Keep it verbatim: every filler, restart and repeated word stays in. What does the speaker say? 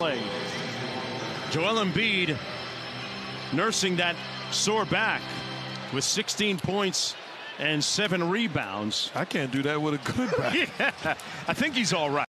play. Joel Embiid nursing that sore back with sixteen points and seven rebounds. I can't do that with a good back. Yeah, I think he's all right.